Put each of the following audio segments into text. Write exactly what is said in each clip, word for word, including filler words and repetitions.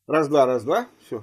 Раз-два, раз-два, все.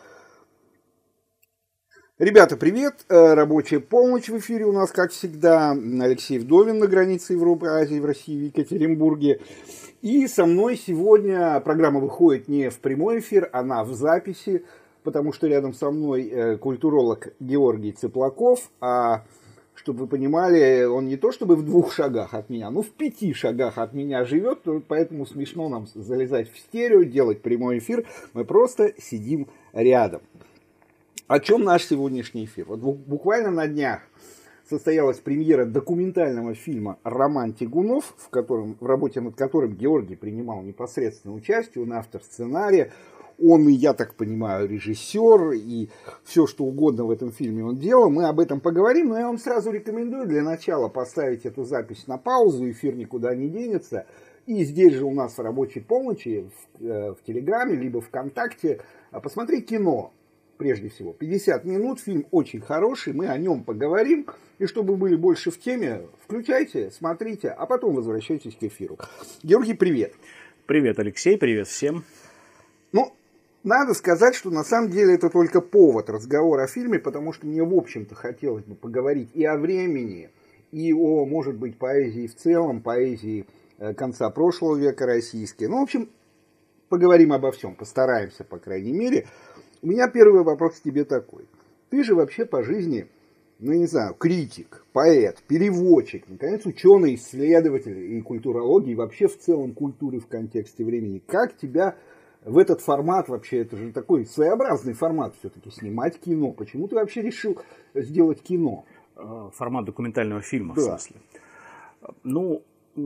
Ребята, привет! Э, Рабочая полночь в эфире у нас, как всегда. Алексей Вдовин на границе Европы, Азии, в России, в Екатеринбурге. И со мной сегодня программа выходит не в прямой эфир, она в записи, потому что рядом со мной э, культуролог Георгий Цыплаков. А чтобы вы понимали, он не то чтобы в двух шагах от меня, но в пяти шагах от меня живет, поэтому смешно нам залезать в стерео, делать прямой эфир. Мы просто сидим рядом. О чем наш сегодняшний эфир? Вот буквально на днях состоялась премьера документального фильма «Роман Тягунов», в, котором, в работе над которым Георгий принимал непосредственное участие, он автор сценария, он, и я так понимаю, режиссер, и все, что угодно в этом фильме он делал. Мы об этом поговорим, но я вам сразу рекомендую для начала поставить эту запись на паузу, эфир никуда не денется. И здесь же у нас в рабочей полночи, в, в Телеграме, либо ВКонтакте, посмотреть кино. Прежде всего, пятьдесят минут, фильм очень хороший, мы о нем поговорим. И чтобы вы были больше в теме, включайте, смотрите, а потом возвращайтесь к эфиру. Георгий, привет. Привет, Алексей, привет всем. Ну, надо сказать, что на самом деле это только повод разговора о фильме, потому что мне, в общем-то, хотелось бы поговорить и о времени, и о, может быть, поэзии в целом, поэзии конца прошлого века российской. Ну, в общем, поговорим обо всем, постараемся, по крайней мере. У меня первый вопрос к тебе такой. Ты же вообще по жизни, ну, не знаю, критик, поэт, переводчик, наконец, ученый, исследователь и культурологии, и вообще в целом культуры в контексте времени. Как тебя в этот формат вообще, это же такой своеобразный формат все-таки, снимать кино? Почему ты вообще решил сделать кино? Формат документального фильма, да. В смысле? Ну,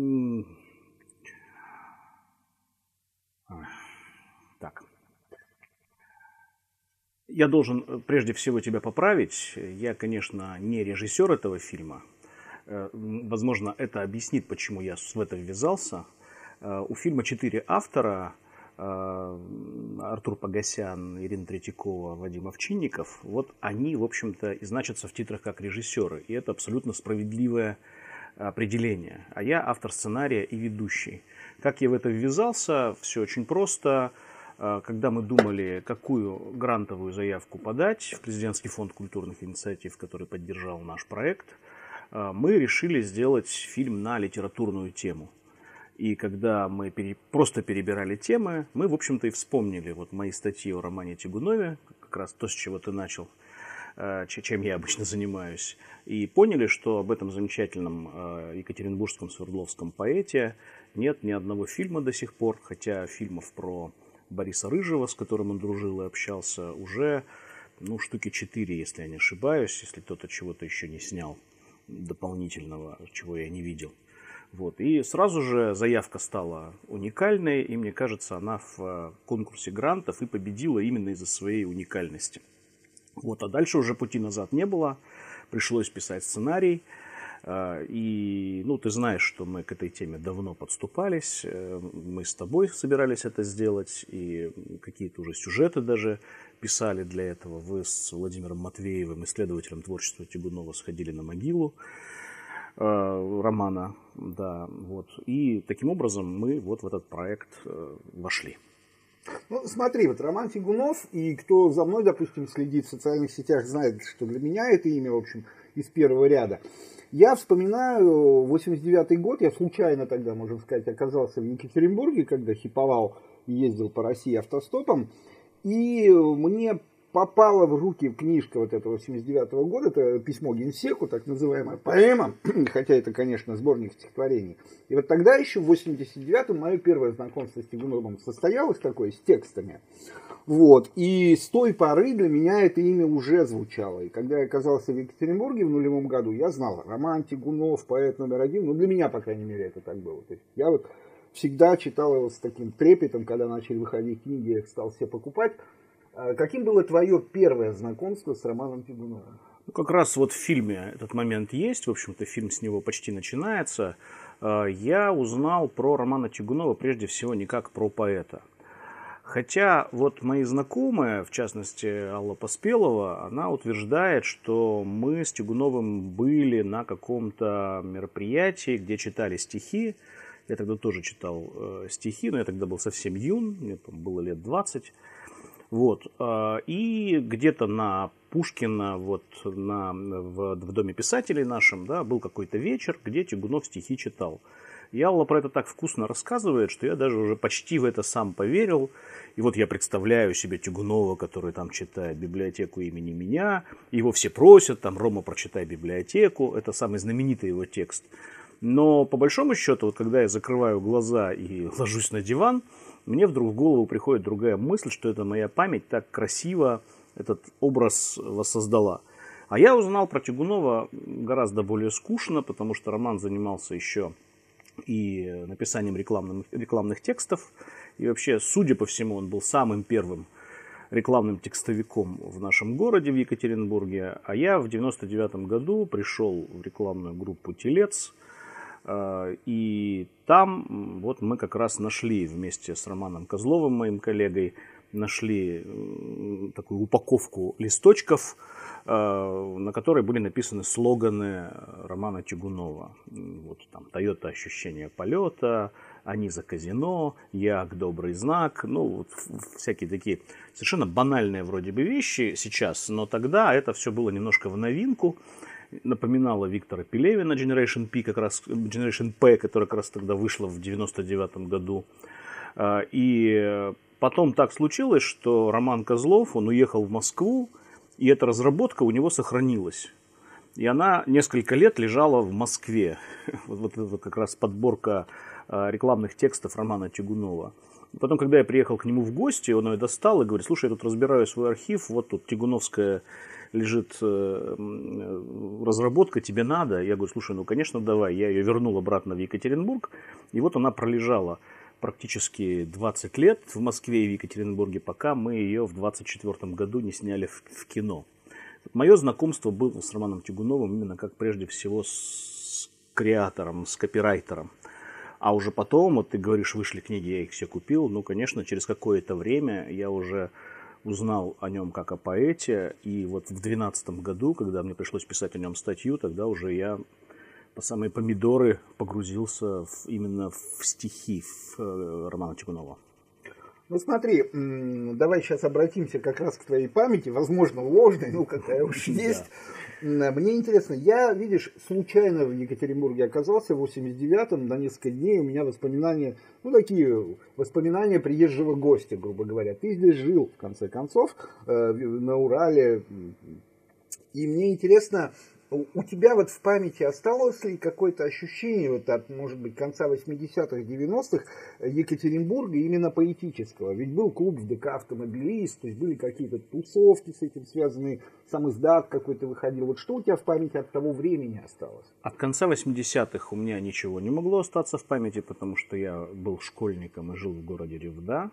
так. Я должен прежде всего тебя поправить. Я, конечно, не режиссер этого фильма. Возможно, это объяснит, почему я в это ввязался. У фильма четыре автора. Артур Погосян, Ирина Третьякова, Вадим Овчинников. Вот они, в общем-то, и значатся в титрах как режиссеры. И это абсолютно справедливое определение. А я автор сценария и ведущий. Как я в это ввязался? Все очень просто. Когда мы думали, какую грантовую заявку подать в Президентский фонд культурных инициатив, который поддержал наш проект, мы решили сделать фильм на литературную тему. И когда мы пере... просто перебирали темы, мы, в общем-то, и вспомнили вот мои статьи о романе Тягунове, как раз то, с чего ты начал, чем я обычно занимаюсь, и поняли, что об этом замечательном екатеринбургском свердловском поэте нет ни одного фильма до сих пор, хотя фильмов про Бориса Рыжего, с которым он дружил и общался, уже ну, штуки четыре, если я не ошибаюсь, если кто-то чего-то еще не снял дополнительного, чего я не видел. Вот. И сразу же заявка стала уникальной, и мне кажется, она в конкурсе грантов и победила именно из-за своей уникальности. Вот. А дальше уже пути назад не было, пришлось писать сценарий. И, ну, ты знаешь, что мы к этой теме давно подступались, мы с тобой собирались это сделать, и какие-то уже сюжеты даже писали для этого. Вы с Владимиром Матвеевым, исследователем творчества Тягунова, сходили на могилу романа, да, вот. И таким образом мы вот в этот проект вошли. Ну, смотри, вот Роман Тягунов, и кто за мной, допустим, следит в социальных сетях, знает, что для меня это имя, в общем, из первого ряда. Я вспоминаю восемьдесят девятый год, я случайно тогда, можно сказать, оказался в Екатеринбурге, когда хиповал и ездил по России автостопом, и мне попала в руки книжка вот этого семьдесят девятого года, это письмо Генсеку, так называемая поэма, хотя это, конечно, сборник стихотворений. И вот тогда еще в восемьдесят девятом мое первое знакомство с Тягуновым состоялось такое, с текстами. Вот. И с той поры для меня это имя уже звучало. И когда я оказался в Екатеринбурге в нулевом году, я знал, Роман Тягунов, поэт номер один, ну для меня, по крайней мере, это так было. То есть я вот всегда читал его с таким трепетом, когда начали выходить книги, я их стал все покупать. Каким было твое первое знакомство с Романом Тягуновым? Ну, как раз вот в фильме этот момент есть, в общем-то, фильм с него почти начинается. Я узнал про Романа Тягунова прежде всего не как про поэта. Хотя вот мои знакомые, в частности Алла Поспелова, она утверждает, что мы с Тягуновым были на каком-то мероприятии, где читали стихи, Я тогда тоже читал э, стихи, но я тогда был совсем юн, мне там было лет двадцать. Вот. Э, и где-то на Пушкина, вот, на, в, в Доме писателей нашем, да, был какой-то вечер, где Тягунов стихи читал. И Алла про это так вкусно рассказывает, что я даже уже почти в это сам поверил. И вот я представляю себе Тягунова, который там читает библиотеку имени меня. Его все просят, там, Рома, прочитай библиотеку. Это самый знаменитый его текст. Но по большому счету, вот когда я закрываю глаза и ложусь на диван, мне вдруг в голову приходит другая мысль, что это моя память так красиво этот образ воссоздала. А я узнал про Тягунова гораздо более скучно, потому что Роман занимался еще и написанием рекламных, рекламных текстов. И вообще, судя по всему, он был самым первым рекламным текстовиком в нашем городе, в Екатеринбурге. А я в девяносто девятом году пришел в рекламную группу «Телец». И там вот мы как раз нашли вместе с Романом Козловым, моим коллегой, нашли такую упаковку листочков, на которой были написаны слоганы Романа Тягунова. Вот там «Тойота ощущение полета», «Они за казино», «Як добрый знак». Ну, вот всякие такие совершенно банальные вроде бы вещи сейчас, но тогда это все было немножко в новинку. Напоминала Виктора Пелевина, Generation P, как раз, Generation P, которая как раз тогда вышла в девяносто девятом году. И потом так случилось, что Роман Козлов, он уехал в Москву, и эта разработка у него сохранилась. И она несколько лет лежала в Москве. Вот, вот это как раз подборка рекламных текстов Романа Тягунова. И потом, когда я приехал к нему в гости, он ее достал и говорит: слушай, я тут разбираю свой архив, вот тут Тягуновская лежит разработка, тебе надо? Я говорю: слушай, ну конечно давай. Я ее вернул обратно в Екатеринбург, и вот она пролежала практически двадцать лет в Москве и в Екатеринбурге, пока мы ее в двадцать четвёртом году не сняли в, в кино. Мое знакомство было с Романом Тягуновым именно как прежде всего с креатором, с копирайтером. А уже потом, вот ты говоришь, вышли книги, я их все купил. Ну, конечно, через какое-то время я уже узнал о нем как о поэте. И вот в две тысячи двенадцатом году, когда мне пришлось писать о нем статью, тогда уже я по самые помидоры погрузился в, именно в стихи в Романа Тягунова. Ну смотри, давай сейчас обратимся как раз к твоей памяти, возможно, ложной, ну какая уж есть. Мне интересно, я, видишь, случайно в Екатеринбурге оказался в восемьдесят девятом, на несколько дней у меня воспоминания, ну такие воспоминания приезжего гостя, грубо говоря. Ты здесь жил, в конце концов, на Урале, и мне интересно, у тебя вот в памяти осталось ли какое-то ощущение вот от, может быть, конца восьмидесятых, девяностых Екатеринбурга именно поэтического? Ведь был клуб в ДК «Автомобилист», то есть были какие-то тусовки с этим связанные, сам издат какой-то выходил. Вот что у тебя в памяти от того времени осталось? От конца восьмидесятых у меня ничего не могло остаться в памяти, потому что я был школьником и жил в городе Ревда.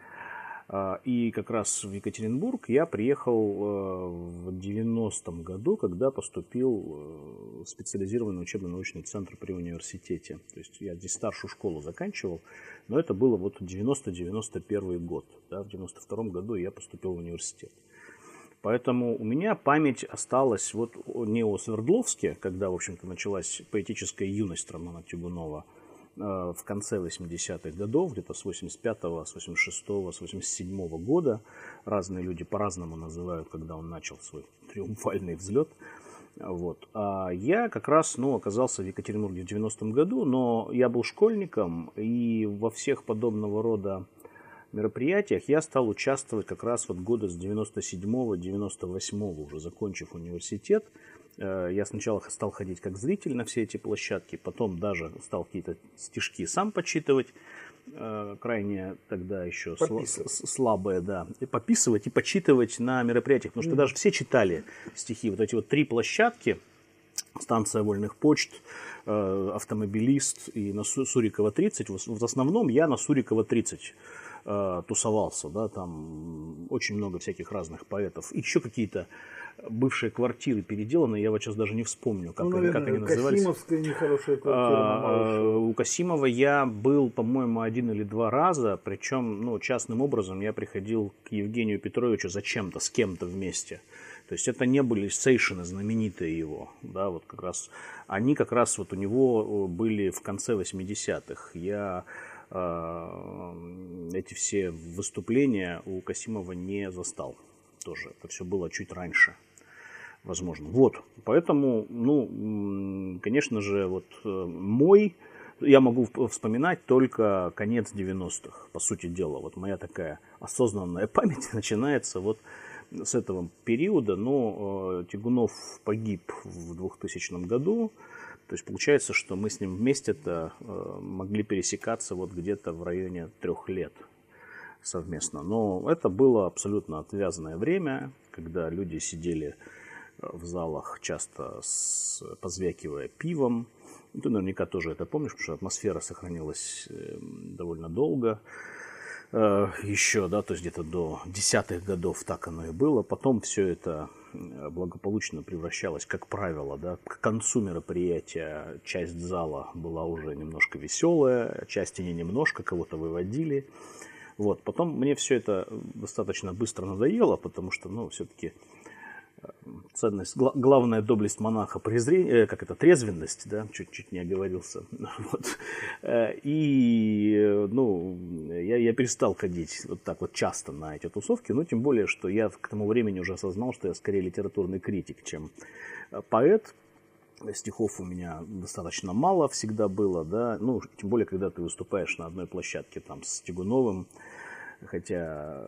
И как раз в Екатеринбург я приехал в девяностом году, когда поступил в специализированный учебно-научный центр при университете. То есть я здесь старшую школу заканчивал, но это было вот девяносто-девяносто первый год. Да, в девяносто втором году я поступил в университет. Поэтому у меня память осталась вот не о Свердловске, когда, в общем-то, началась поэтическая юность Романа Тягунова, в конце восьмидесятых годов, где-то с восемьдесят пятого, с восемьдесят шестого, с восемьдесят седьмого года. Разные люди по-разному называют, когда он начал свой триумфальный взлет. Вот. А я как раз ну, оказался в Екатеринбурге в девяностом году, но я был школьником, и во всех подобного рода мероприятиях я стал участвовать как раз вот года с девяносто седьмого девяносто восьмого, уже закончив университет. Я сначала стал ходить как зритель на все эти площадки, потом даже стал какие-то стишки сам почитывать, крайне тогда еще слабые, да, и пописывать и почитывать на мероприятиях, потому что mm. даже все читали стихи. Вот эти вот три площадки, станция Вольных почт, Автомобилист и на Сурикова тридцать, в основном я на Сурикова тридцать э, тусовался, да, там очень много всяких разных поэтов, и еще какие-то бывшие квартиры переделанные, я вот сейчас даже не вспомню, как, ну, они, наверное, как они назывались. Касимовская нехорошая квартира на Малышево. У Касимова я был, по-моему, один или два раза, причем, ну, частным образом я приходил к Евгению Петровичу зачем-то, с кем-то вместе. То есть это не были сейшины знаменитые его, да, вот как раз, они как раз вот у него были в конце восьмидесятых. Я э, эти все выступления у Касимова не застал тоже, это все было чуть раньше, возможно. Вот, поэтому, ну, конечно же, вот мой, я могу вспоминать только конец девяностых, по сути дела. Вот моя такая осознанная память начинается вот с этого периода, но э, Тягунов погиб в двухтысячном году, то есть получается, что мы с ним вместе-то э, могли пересекаться вот где-то в районе трех лет совместно. Но это было абсолютно отвязанное время, когда люди сидели в залах, часто с, позвякивая пивом. Ты наверняка тоже это помнишь, потому что атмосфера сохранилась э, довольно долго. Еще, да, то есть где-то до десятых годов так оно и было. Потом все это благополучно превращалось, как правило, да, к концу мероприятия часть зала была уже немножко веселая, часть не немножко, кого-то выводили. Вот. Потом мне все это достаточно быстро надоело, потому что, ну, все-таки ценность, гла- главная доблесть монаха, презрение, как это, трезвенность, да, чуть-чуть не оговорился. Вот. И, ну, я, я перестал ходить вот так вот часто на эти тусовки, но тем более, что я к тому времени уже осознал, что я скорее литературный критик, чем поэт. Стихов у меня достаточно мало всегда было, да, ну, тем более, когда ты выступаешь на одной площадке там с Тягуновым, хотя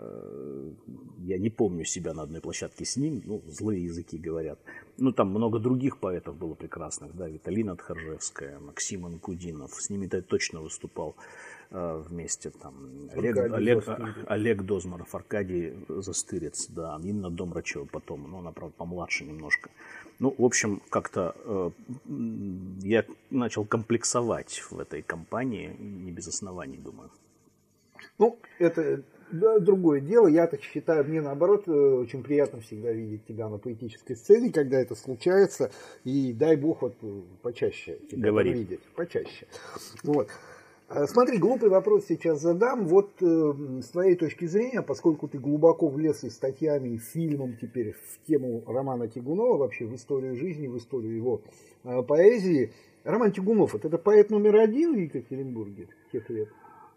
я не помню себя на одной площадке с ним, ну, злые языки говорят. Ну, там много других поэтов было прекрасных, да, Виталина Тхаржевская, Максим Анкудинов, с ними-то я точно выступал э, вместе, там, Олег, Олег, Олег Дозмаров, Аркадий Застырец, да, Инна Домрачева потом, ну, она, правда, помладше немножко. Ну, в общем, как-то э, я начал комплексовать в этой компании, не без оснований, думаю. Ну, это да, другое дело. Я так считаю, мне наоборот очень приятно всегда видеть тебя на поэтической сцене, когда это случается. И дай бог вот почаще тебя там видеть. Почаще. Вот. Смотри, глупый вопрос сейчас задам. Вот э, с твоей точки зрения, поскольку ты глубоко влез и статьями, и фильмом теперь в тему романа Тягунова, вообще в историю жизни, в историю его э, поэзии. Роман Тягунов, вот это поэт номер один в Екатеринбурге тех лет?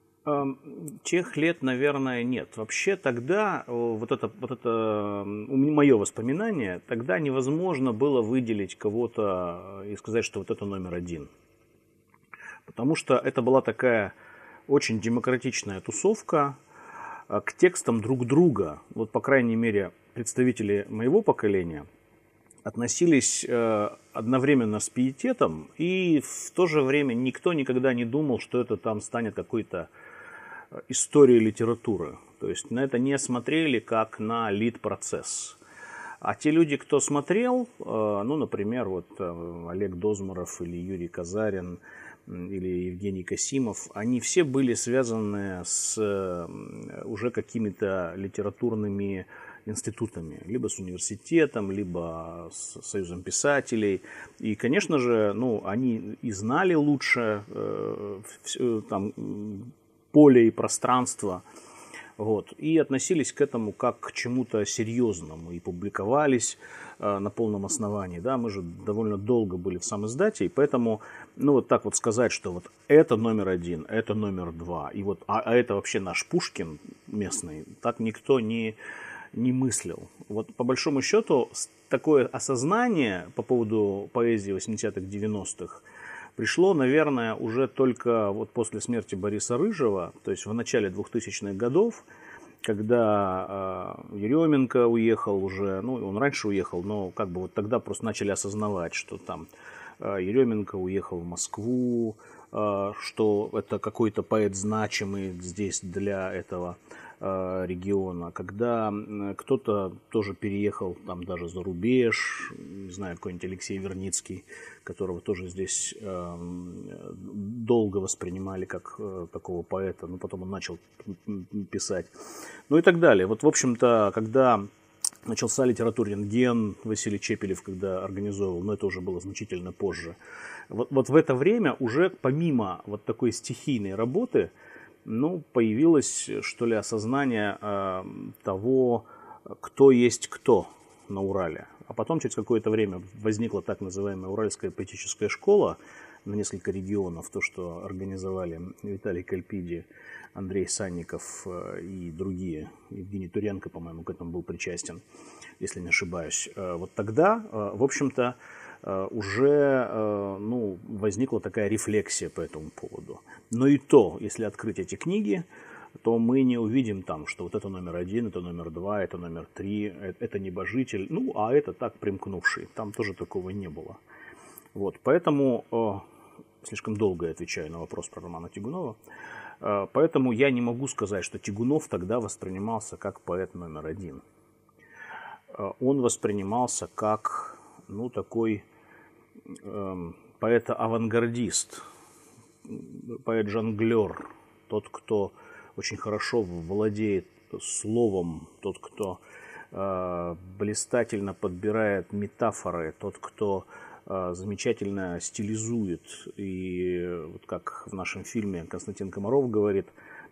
Тех лет, наверное, нет. Вообще тогда, вот это, вот это мое воспоминание, тогда невозможно было выделить кого-то и сказать, что вот это номер один. Потому что это была такая очень демократичная тусовка к текстам друг друга. Вот, по крайней мере, представители моего поколения относились одновременно с пиететом, и в то же время никто никогда не думал, что это там станет какой-то истории литературы. То есть на это не смотрели как на лид-процесс. А те люди, кто смотрел, ну, например, вот Олег Дозмаров или Юрий Казарин или Евгений Касимов, они все были связаны с уже какими-то литературными институтами, либо с университетом, либо с Союзом писателей. И, конечно же, ну, они и знали лучше э, все, там, поле и пространство, вот, и относились к этому как к чему-то серьезному, и публиковались э, на полном основании, да, мы же довольно долго были в самиздате, и поэтому, ну, вот так вот сказать, что вот это номер один, это номер два, и вот, а, а это вообще наш Пушкин местный, так никто не, не мыслил. Вот, по большому счету, такое осознание по поводу поэзии восьмидесятых, девяностых пришло, наверное, уже только вот после смерти Бориса Рыжего, то есть в начале двухтысячных годов, когда э, Еременко уехал уже, ну, он раньше уехал, но как бы вот тогда просто начали осознавать, что там э, Еременко уехал в Москву, э, что это какой-то поэт значимый здесь для этого региона, когда кто-то тоже переехал там даже за рубеж, не знаю, какой-нибудь Алексей Верницкий, которого тоже здесь долго воспринимали как такого поэта, но потом он начал писать, ну и так далее. Вот, в общем-то, когда начался литературрентген, Василий Чепелев, когда организовывал, но это уже было значительно позже. Вот, вот в это время уже помимо вот такой стихийной работы, ну, появилось, что ли, осознание э, того, кто есть кто на Урале. А потом через какое-то время возникла так называемая Уральская поэтическая школа на несколько регионов, то, что организовали Виталий Кальпиди, Андрей Санников и другие. Евгений Туренко, по-моему, к этому был причастен, если не ошибаюсь. Вот тогда, в общем-то, уже ну, возникла такая рефлексия по этому поводу. Но и то, если открыть эти книги, то мы не увидим там, что вот это номер один, это номер два, это номер три, это небожитель, ну, а это так примкнувший. Там тоже такого не было. Вот, поэтому, слишком долго я отвечаю на вопрос про Романа Тягунова, поэтому я не могу сказать, что Тягунов тогда воспринимался как поэт номер один. Он воспринимался как, ну, такой э, поэт-авангардист, поэт-жонглер, тот, кто очень хорошо владеет словом, тот, кто э, блистательно подбирает метафоры, тот, кто э, замечательно стилизует. И вот как в нашем фильме Константин Комаров говорит,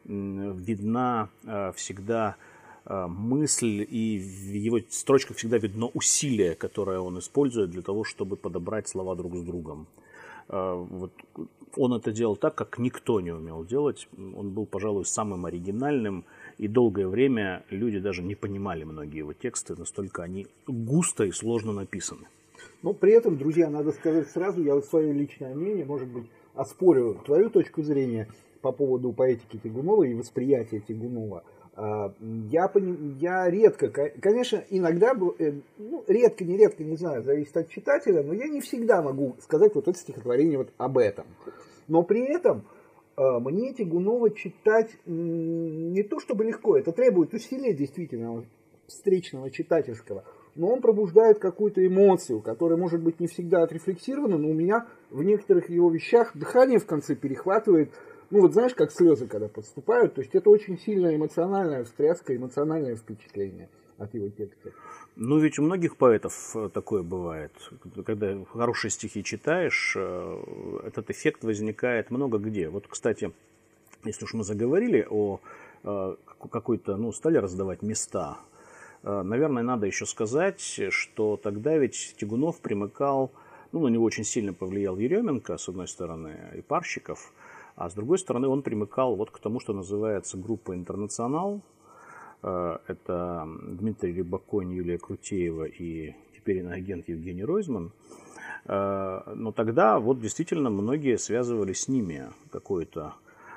видна э, всегда мысль, и в его строчках всегда видно усилие, которое он использует для того, чтобы подобрать слова друг с другом. Вот он это делал так, как никто не умел делать. Он был, пожалуй, самым оригинальным, и долгое время люди даже не понимали многие его тексты, настолько они густо и сложно написаны. Но при этом, друзья, надо сказать сразу, я вот свое личное мнение, может быть, оспорю твою точку зрения по поводу поэтики Тягунова и восприятия Тягунова. Я, я редко, конечно, иногда, ну, редко, нередко, не знаю, зависит от читателя, но я не всегда могу сказать вот это стихотворение вот об этом. Но при этом мне Тягунова читать не то чтобы легко, это требует усилия действительно встречного читательского, но он пробуждает какую-то эмоцию, которая может быть не всегда отрефлексирована, но у меня в некоторых его вещах дыхание в конце перехватывает. Ну вот знаешь, как слезы, когда подступают, то есть это очень сильное эмоциональное, встряска, эмоциональное впечатление от его текста. Ну ведь у многих поэтов такое бывает. Когда хорошие стихи читаешь, этот эффект возникает много где. Вот, кстати, если уж мы заговорили о какой-то, ну, стали раздавать места, наверное, надо еще сказать, что тогда ведь Тягунов примыкал, ну, на него очень сильно повлиял Еременко, с одной стороны, и Парщиков, а с другой стороны, он примыкал вот к тому, что называется группа «Интернационал». Это Дмитрий Рябаконь, Юлия Крутеева и теперь иноагент Евгений Ройзман. Но тогда вот действительно многие связывали с ними какой-то,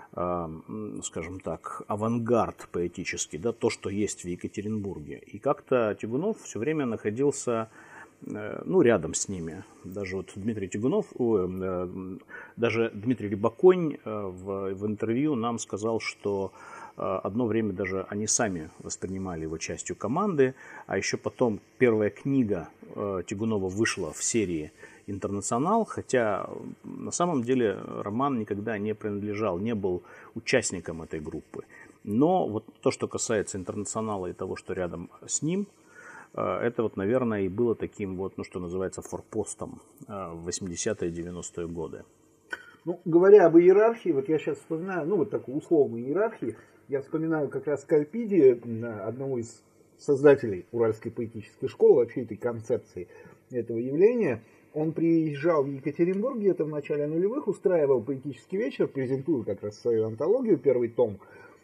скажем так, авангард поэтический, да, то, что есть в Екатеринбурге. И как-то Тягунов все время находился, ну, рядом с ними. Даже вот Дмитрий Тягунов, о, даже Дмитрий Рябаконь в, в интервью нам сказал, что одно время даже они сами воспринимали его частью команды, а еще потом первая книга Тягунова вышла в серии «Интернационал», хотя на самом деле роман никогда не принадлежал, не был участником этой группы. Но вот то, что касается «Интернационала» и того, что рядом с ним, это вот, наверное, и было таким вот, ну, что называется, форпостом в восьмидесятые девяностые годы. Ну, говоря об иерархии, вот я сейчас вспоминаю, ну, вот такую условную иерархию, я вспоминаю как раз Кальпиди, одного из создателей Уральской поэтической школы, вообще этой концепции, этого явления. Он приезжал в Екатеринбург где-то в начале нулевых, устраивал поэтический вечер, презентуя как раз свою антологию, первый том,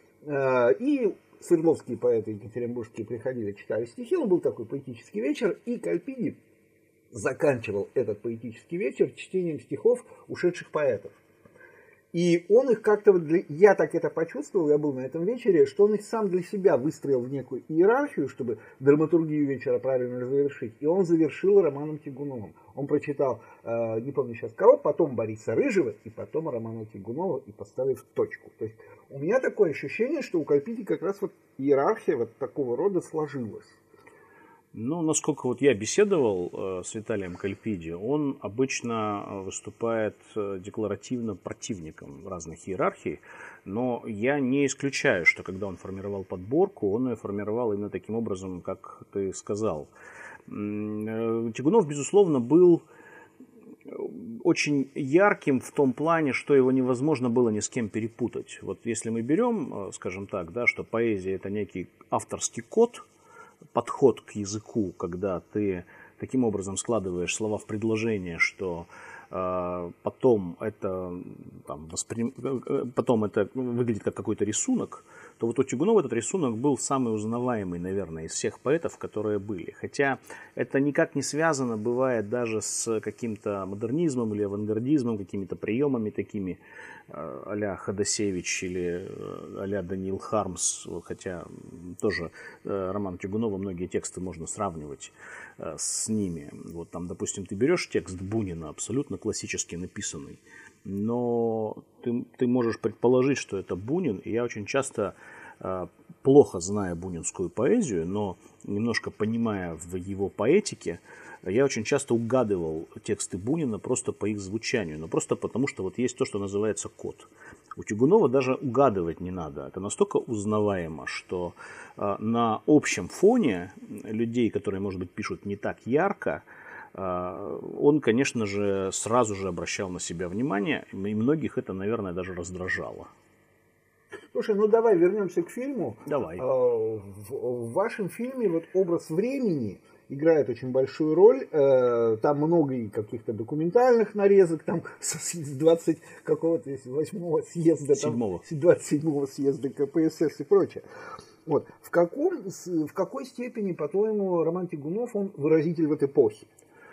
и свердловские поэты екатеринбургские приходили, читали стихи, он был такой поэтический вечер, и Кальпиди заканчивал этот поэтический вечер чтением стихов ушедших поэтов. И он их как-то, вот для... я так это почувствовал, я был на этом вечере, что он их сам для себя выстроил в некую иерархию, чтобы драматургию вечера правильно завершить. И он завершил романом Тягуновым. Он прочитал, э, не помню сейчас кого, потом Бориса Рыжего, и потом романа Тягунова, и поставив точку. То есть у меня такое ощущение, что у Кальпиди как раз вот иерархия вот такого рода сложилась. Ну, насколько вот я беседовал э, с Виталием Кальпиди, он обычно выступает декларативно противником разных иерархий, но я не исключаю, что когда он формировал подборку, он ее формировал именно таким образом, как ты сказал. Тягунов, безусловно, был очень ярким в том плане, что его невозможно было ни с кем перепутать. Вот если мы берем, скажем так, да, что поэзия – это некий авторский код, подход к языку, когда ты таким образом складываешь слова в предложение, что э, потом это там, воспри... потом это выглядит как какой-то рисунок, то вот у Тягунова этот рисунок был самый узнаваемый, наверное, из всех поэтов, которые были. Хотя это никак не связано, бывает, даже с каким-то модернизмом или авангардизмом, какими-то приемами такими, а-ля Ходосевич или а-ля Даниил Хармс, хотя тоже роман Тягунова, многие тексты можно сравнивать с ними. Вот там, допустим, ты берешь текст Бунина, абсолютно классически написанный, но ты, ты можешь предположить, что это Бунин, и я очень часто, плохо зная бунинскую поэзию, но немножко понимая в его поэтике, я очень часто угадывал тексты Бунина просто по их звучанию, но просто потому, что вот есть то, что называется код. У Тягунова даже угадывать не надо. Это настолько узнаваемо, что э, на общем фоне людей, которые, может быть, пишут не так ярко, э, он, конечно же, сразу же обращал на себя внимание, и многих это, наверное, даже раздражало. Слушай, ну давай вернемся к фильму. Давай. В, в вашем фильме вот образ времени играет очень большую роль. Там много и каких-то документальных нарезок, там с двадцать какого-то восьмого съезда, там, двадцать седьмого съезда ка пэ эс эс и прочее. Вот. В, каком, в какой степени, по-твоему, Роман Тягунов, он выразитель вот эпохи?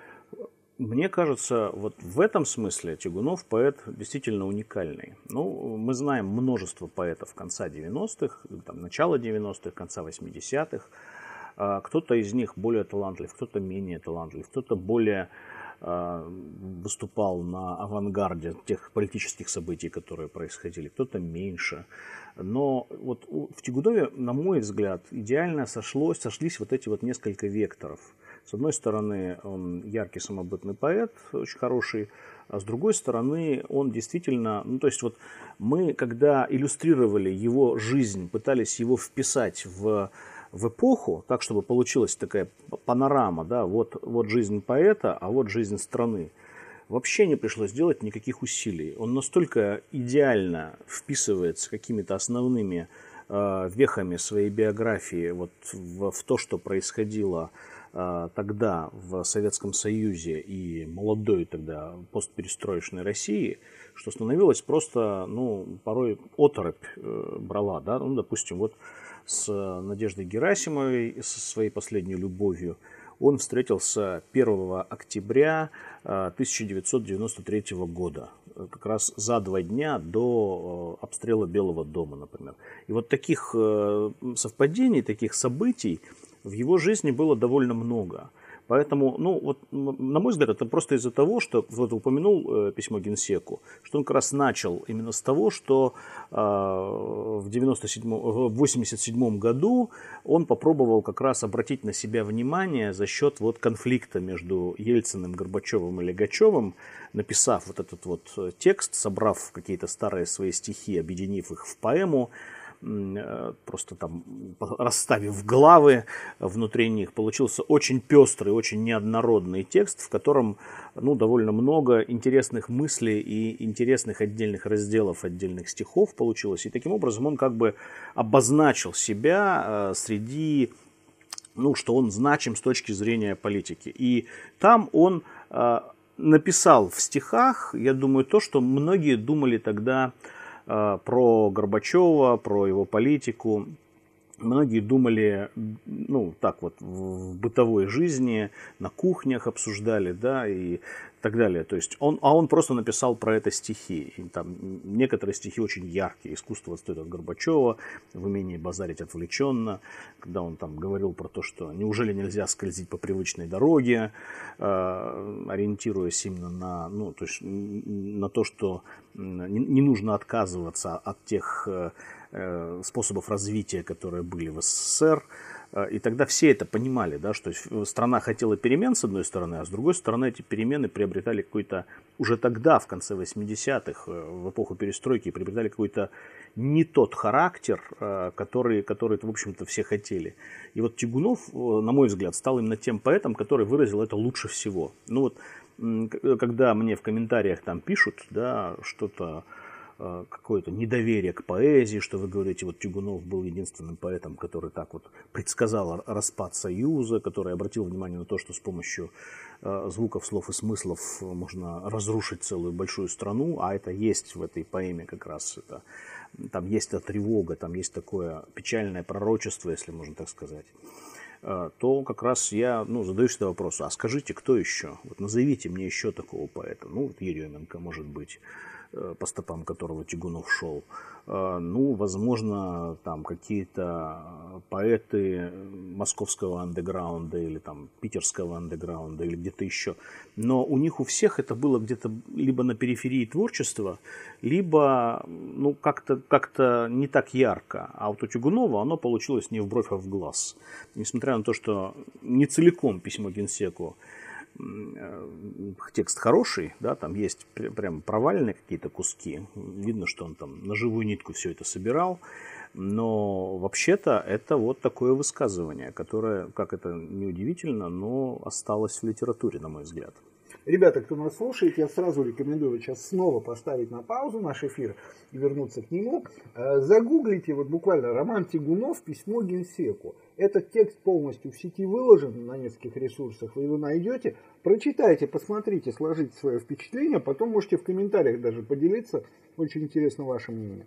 Мне кажется, вот в этом смысле Тягунов поэт действительно уникальный. Ну, мы знаем множество поэтов конца девяностых, там, начала девяностых, конца восьмидесятых. Кто-то из них более талантлив, кто-то менее талантлив, кто-то более э, выступал на авангарде тех политических событий, которые происходили, кто-то меньше. Но вот в Тягунове, на мой взгляд, идеально сошлось, сошлись вот эти вот несколько векторов. С одной стороны, он яркий самобытный поэт, очень хороший, а с другой стороны, он действительно, ну то есть вот мы, когда иллюстрировали его жизнь, пытались его вписать в в эпоху, так, чтобы получилась такая панорама, да, вот, вот жизнь поэта, а вот жизнь страны, вообще не пришлось делать никаких усилий. Он настолько идеально вписывается какими-то основными э, вехами своей биографии вот, в, в то, что происходило э, тогда в Советском Союзе и молодой тогда постперестроечной России, что становилось просто, ну, порой оторопь э, брала, да, ну, допустим, вот с Надеждой Герасимовой, со своей последней любовью, он встретился первого октября тысяча девятьсот девяносто третьего года, как раз за два дня до обстрела Белого дома, например. И вот таких совпадений, таких событий в его жизни было довольно много. Поэтому, ну, вот, на мой взгляд, это просто из-за того, что, вот упомянул э, письмо Генсеку, что он как раз начал именно с того, что э, в, девяносто седьмом, в восемьдесят седьмом году он попробовал как раз обратить на себя внимание за счет вот конфликта между Ельциным, Горбачевым и Легачевым, написав вот этот вот текст, собрав какие-то старые свои стихи, объединив их в поэму, просто там расставив главы внутри них, получился очень пестрый, очень неоднородный текст, в котором, ну, довольно много интересных мыслей и интересных отдельных разделов, отдельных стихов получилось. И таким образом он как бы обозначил себя среди, ну, что он значим с точки зрения политики. И там он написал в стихах, я думаю, то, что многие думали тогда про Горбачева, про его политику. Многие думали, ну, так вот, в бытовой жизни, на кухнях обсуждали, да, и так далее. То есть он, а он просто написал про это стихи. И там некоторые стихи очень яркие. «Искусство отстоит от Горбачева», «В умении базарить отвлеченно», когда он там говорил про то, что неужели нельзя скользить по привычной дороге, э, ориентируясь именно на, ну, то есть, на то, что не, не нужно отказываться от тех э, способов развития, которые были в СССР. И тогда все это понимали, да, что страна хотела перемен с одной стороны, а с другой стороны эти перемены приобретали какой-то, уже тогда, в конце восьмидесятых, в эпоху перестройки, приобретали какой-то не тот характер, который, который в общем-то, все хотели. И вот Тягунов, на мой взгляд, стал именно тем поэтом, который выразил это лучше всего. Ну вот, когда мне в комментариях там пишут, да, что-то, какое-то недоверие к поэзии, что вы говорите, вот Тягунов был единственным поэтом, который так вот предсказал распад Союза, который обратил внимание на то, что с помощью э, звуков, слов и смыслов можно разрушить целую большую страну, а это есть в этой поэме как раз. Это, там есть эта тревога, там есть такое печальное пророчество, если можно так сказать. Э, то как раз я ну, задаю себе вопрос, а скажите, кто еще? Вот назовите мне еще такого поэта. Ну, вот Еременко, может быть, по стопам которого Тягунов шел. Ну, возможно, там какие-то поэты московского андеграунда или там питерского андеграунда или где-то еще. Но у них у всех это было где-то либо на периферии творчества, либо ну, как-то, как-то не так ярко. А вот у Тягунова оно получилось не в бровь, а в глаз. Несмотря на то, что не целиком письмо генсеку текст хороший, да, там есть прям провальные какие-то куски. Видно, что он там на живую нитку все это собирал. Но вообще-то это вот такое высказывание, которое, как это неудивительно, но осталось в литературе, на мой взгляд. Ребята, кто нас слушает, я сразу рекомендую сейчас снова поставить на паузу наш эфир и вернуться к нему. Загуглите вот буквально роман Тягунов «Письмо генсеку». Этот текст полностью в сети выложен на нескольких ресурсах, вы его найдете. Прочитайте, посмотрите, сложите свое впечатление, потом можете в комментариях даже поделиться. Очень интересно ваше мнение.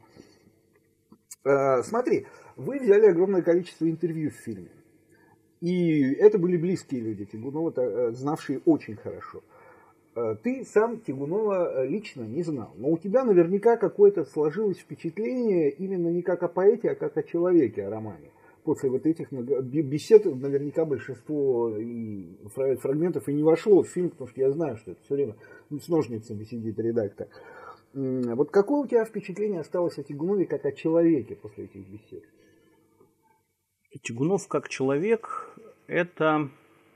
Смотри, вы взяли огромное количество интервью в фильме. И это были близкие люди Тягунова, знавшие очень хорошо. Ты сам Тягунова лично не знал, но у тебя наверняка какое-то сложилось впечатление именно не как о поэте, а как о человеке, о романе. После вот этих бесед наверняка большинство и фрагментов и не вошло в фильм, потому что я знаю, что это все время с ножницами сидит редактор. Вот какое у тебя впечатление осталось о Тягунове как о человеке после этих бесед? Тягунов как человек – это,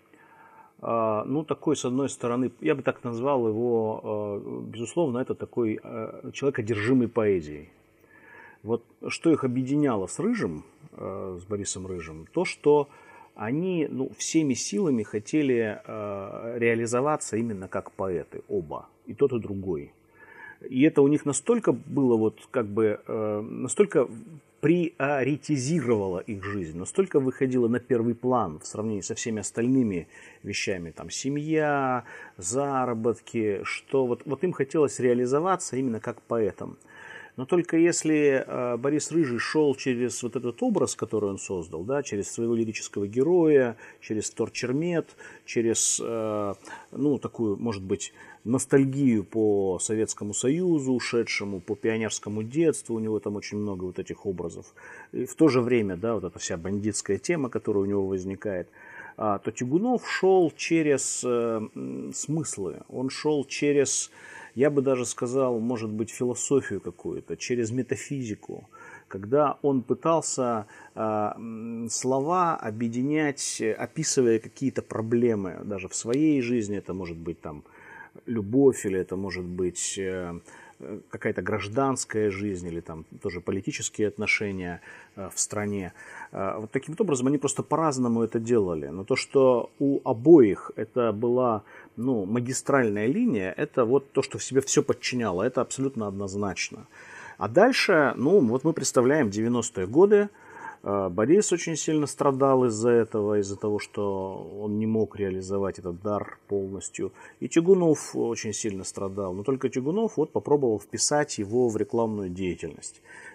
ну, такой, с одной стороны, я бы так назвал его, безусловно, это такой человек, одержимый поэзией. Вот что их объединяло с Рыжим, с Борисом Рыжим, то, что они ну, всеми силами хотели реализоваться именно как поэты, оба, и тот, и другой. И это у них настолько было, вот, как бы, настолько приоритизировало их жизнь, настолько выходило на первый план в сравнении со всеми остальными вещами, там, семья, заработки, что вот, вот им хотелось реализоваться именно как поэтам. Но только если э, Борис Рыжий шел через вот этот образ, который он создал, да, через своего лирического героя, через Вторчермет, через, э, ну, такую, может быть, ностальгию по Советскому Союзу, ушедшему, по пионерскому детству, у него там очень много вот этих образов. И в то же время, да, вот эта вся бандитская тема, которая у него возникает, а, то Тягунов шел через э, смыслы, он шел через... Я бы даже сказал, может быть, философию какую-то, через метафизику, когда он пытался э, слова объединять, описывая какие-то проблемы, даже в своей жизни, это может быть там любовь, или это может быть э, какая-то гражданская жизнь, или там тоже политические отношения э, в стране. Э, вот таким вот образом они просто по-разному это делали. Но то, что у обоих это была ну, магистральная линия, это вот то, что в себе все подчиняло, это абсолютно однозначно. А дальше, ну, вот мы представляем девяностые годы, Борис очень сильно страдал из-за этого, из-за того, что он не мог реализовать этот дар полностью. И Тягунов очень сильно страдал, но только Тягунов вот попробовал вписать его в рекламную деятельность.